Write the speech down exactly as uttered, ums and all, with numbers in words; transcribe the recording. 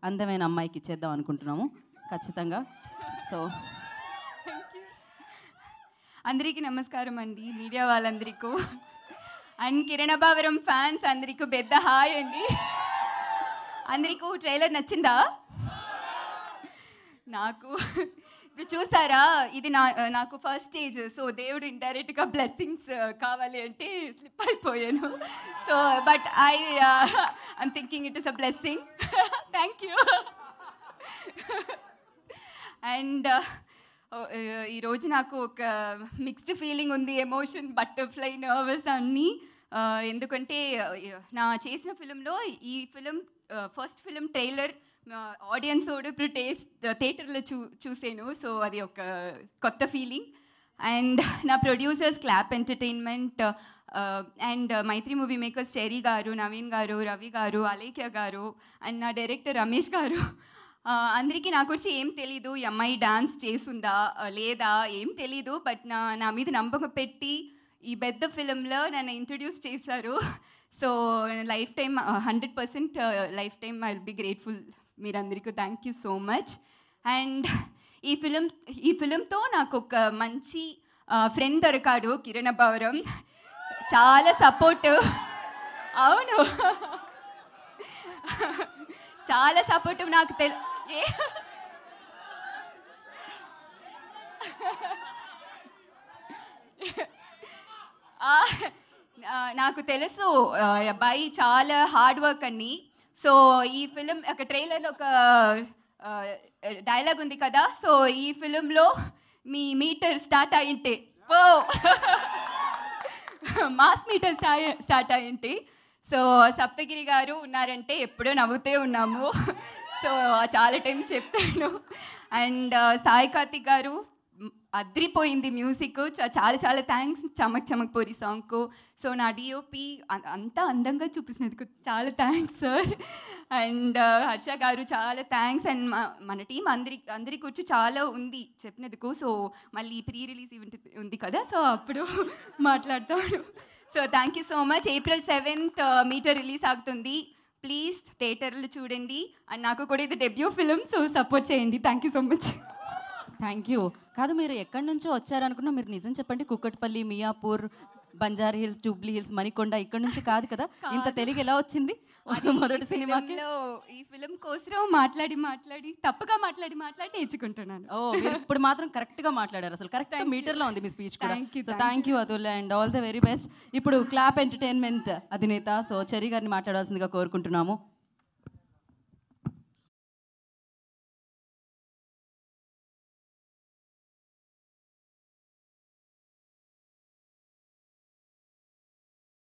అందమైన అమ్మాయికి ఇచ్చేద్దాం అనుకుంటున్నాము ఖచ్చితంగా. సో అందరికీ నమస్కారం అండి, మీడియా వాళ్ళందరికీ అండ్ కిరణ్ అబ్బవరం ఫ్యాన్స్ అందరికీ పెద్ద హాయ్ అండి. అందరికీ ట్రైలర్ నచ్చిందా? నాకు ఇప్పుడు చూసారా, ఇది నా నాకు ఫస్ట్ స్టేజ్. సో దేవుడు ఇండైరెక్ట్గా బ్లెస్సింగ్స్ కావాలి అంటే స్లిప్ అయిపోయాను. So but I I'm thinking it is a blessing. Thank you. And ఈరోజు నాకు ఒక మిక్స్డ్ ఫీలింగ్ ఉంది, ఎమోషన్, బటర్ఫ్లై, నర్వస్ అన్నీ. ఎందుకంటే నా చేసిన ఫిలింలో ఈ film first film trailer audience కూడా ఇప్పుడు టేస్ థియేటర్లో చూ చూసాను. సో అది ఒక కొత్త ఫీలింగ్. అండ్ నా producers clap entertainment and Mythri movie makers Cherry garu, Naveen గారు, రవి గారు, అలేఖ్య గారు అండ్ నా డైరెక్టర్ రమేష్ గారు, అందరికీ నాకు వచ్చి ఏం తెలీదు, ఈ అమ్మాయి డాన్స్ చేస్తుందా లేదా ఏం తెలీదు, బట్ నా నా మీద నమ్మకం పెట్టి ఈ పెద్ద ఫిలింలో నన్ను ఇంట్రడ్యూస్ చేశారు. So life time hundred percent life time I will be grateful మీరందరికీ. Thank you so much. And ఈ ఫిలిం ఈ ఫిలింతో నాకు ఒక మంచి ఫ్రెండ్ దొరికాడు, కిరణ్ అబ్బవరం. చాలా సపోర్టివ్. అవును, చాలా సపోర్టివ్. నాకు తెలు ఏ నాకు తెలుసు అబ్బాయి చాలా హార్డ్ వర్క్ అని. సో ఈ ఫిలిం ఒక ట్రైలర్లో ఒక డైలాగ్ ఉంది కదా, సో ఈ ఫిలింలో మీ మీటర్ స్టార్ట్ అయ్యింటే ఓ మాస్ మీటర్ స్టా స్టార్ట్ అయ్యింటే సో సప్తగిరి గారు ఉన్నారంటే ఎప్పుడూ నవ్వుతూ ఉన్నాము. సో చాలా టైం చెప్తాను. అండ్ సాయి కార్తిక్ గారు అద్రిపోయింది మ్యూజిక్, చాలా చాలా థ్యాంక్స్ చమక్ చమక్ పోరి సాంగ్కు. సో నా డిఓపి అంతా అందంగా చూపించినందుకు చాలా థ్యాంక్స్ సార్. అండ్ హర్ష గారు చాలా థ్యాంక్స్. అండ్ మన టీం అందరి అందరి కూర్చు చాలా ఉంది చెప్పినందుకు. సో మళ్ళీ ప్రీ రిలీజ్ ఈవెంట్ ఉంది కదా, సో అప్పుడు మాట్లాడతాడు. So thank you so much. April seventh meter release అవుతుంది, ప్లీజ్ థియేటర్లు చూడండి. అండ్ నాకు కూడా ఇది డెబ్యూ ఫిలిం, సో సపోర్ట్ చేయండి. Thank you so much. Thank you. కాదు, మీరు ఎక్కడి నుంచో వచ్చారనుకున్నా, మీరు నిజం చెప్పండి. కుక్కట్పల్లి, మియాపూర్, బంజారా హిల్స్, జూబ్లీ హిల్స్, మణికొండ ఇక్కడ నుంచి కాదు కదా? ఇంత తెలుగు ఎలా వచ్చింది మొదటి సినిమాలో? ఈ ఫిలిం కోసం మాట్లాడి మాట్లాడి తప్పుగా మాట్లాడి మాట్లాడి నేర్చుకుంటున్నాను. ఓ, మీరు ఇప్పుడు మాత్రం కరెక్ట్గా మాట్లాడారు, అసలు కరెక్ట్ మీటర్లో ఉంది మీ స్పీచ్ కూడా. So thank you Atulya and all the very best. ఇప్పుడు క్లాప్ ఎంటర్టైన్మెంట్ అధినేత సో చెరీ గారిని మాట్లాడాల్సిందిగా కోరుకుంటున్నాము.